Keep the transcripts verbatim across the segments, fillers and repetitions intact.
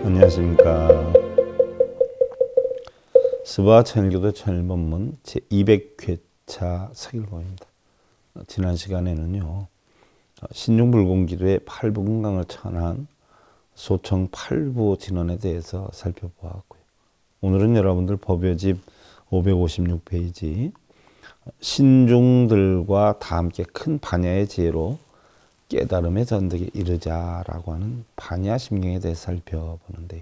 안녕하십니까. 스바 천일교도 천일본문 제이백 회차 서일봉입니다. 지난 시간에는요, 신중불공기도의 팔부금강을 천한 소청 팔부 진원에 대해서 살펴보았고요. 오늘은 여러분들 법요집 오백오십육 페이지 신중들과 다 함께 큰 반야의 지혜로 깨달음의 전득에 이르자라고 하는 반야심경에 대해 살펴보는데,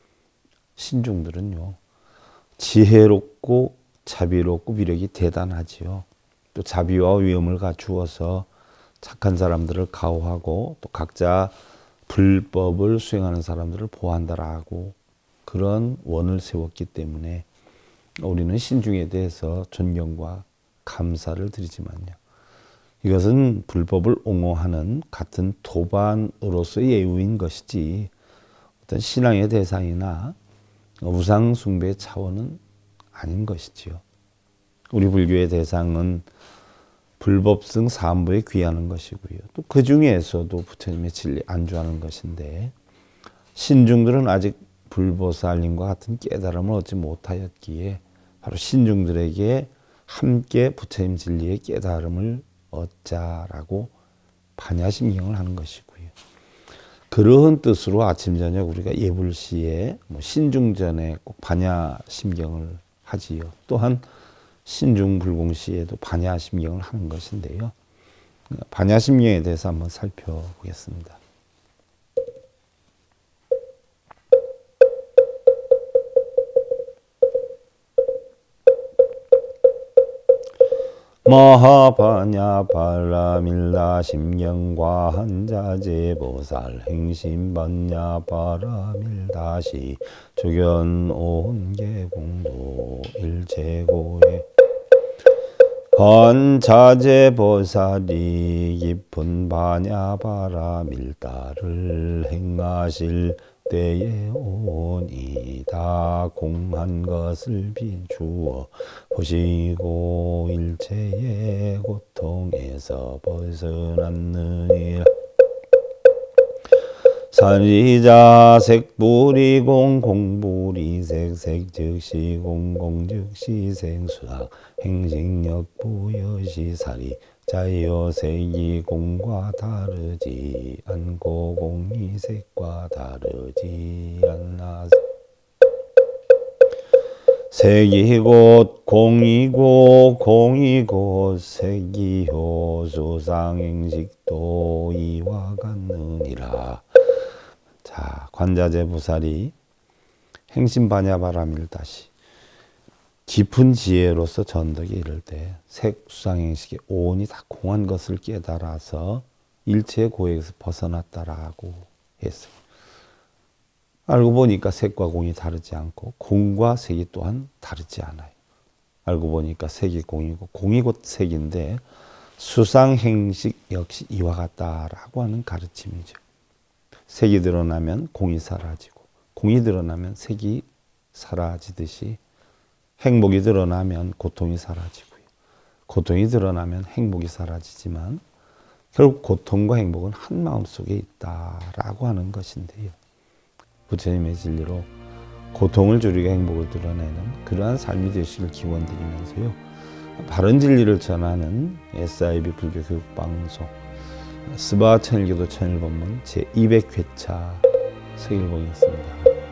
신중들은요 지혜롭고 자비롭고 위력이 대단하지요. 또 자비와 위엄을 갖추어서 착한 사람들을 가호하고 또 각자 불법을 수행하는 사람들을 보호한다라고 그런 원을 세웠기 때문에 우리는 신중에 대해서 존경과 감사를 드리지만요, 이것은 불법을 옹호하는 같은 도반으로서의 예우인 것이지 어떤 신앙의 대상이나 우상 숭배의 차원은 아닌 것이지요. 우리 불교의 대상은 불법승 삼부에 귀하는 것이고요. 또 그 중에서도 부처님의 진리 안주하는 것인데, 신중들은 아직 불보살님과 같은 깨달음을 얻지 못하였기에 바로 신중들에게 함께 부처님 진리의 깨달음을 얻자라고 반야심경을 하는 것이고요. 그러한 뜻으로 아침 저녁 우리가 예불시에 뭐 신중전에 꼭 반야심경을 하지요. 또한 신중불공시에도 반야심경을 하는 것인데요. 반야심경에 대해서 한번 살펴보겠습니다. 마하반야 바라밀라 심경과 한자제보살 행심반야 바라밀다시 조견 온계공도 일체고에 한자제보살이 깊은 반야 바라밀다를 행하실 때에 오니 다 공한 것을 비추어 보시고 일체의 고통에서 벗어났느니라. 산리자 색불이공 공불이색 색즉시 공공 즉시 생수학 행식력 부여시사리 자여색이 공과 다르지 않고 공이 색과 다르지 않나. 색이 곧 공이고 공이 곧 색이요 수상행식도 이와 같느니라. 자, 관자재보살이 행심반야바라밀다시 깊은 지혜로서 전덕에 이를 때 색, 수상행식의 오온이 다 공한 것을 깨달아서 일체의 고액에서 벗어났다라고 했어요. 알고 보니까 색과 공이 다르지 않고 공과 색이 또한 다르지 않아요. 알고 보니까 색이 공이고 공이 곧 색인데 수상행식 역시 이와 같다라고 하는 가르침이죠. 색이 드러나면 공이 사라지고 공이 드러나면 색이 사라지듯이 행복이 드러나면 고통이 사라지고요. 고통이 드러나면 행복이 사라지지만 결국 고통과 행복은 한 마음 속에 있다라고 하는 것인데요. 부처님의 진리로 고통을 줄이고 행복을 드러내는 그러한 삶이 되시길 기원드리면서요, 바른 진리를 전하는 에스아이비 불교 교육 방송 스바 천일교도 천일본문 제이백 회차 서일봉이었습니다.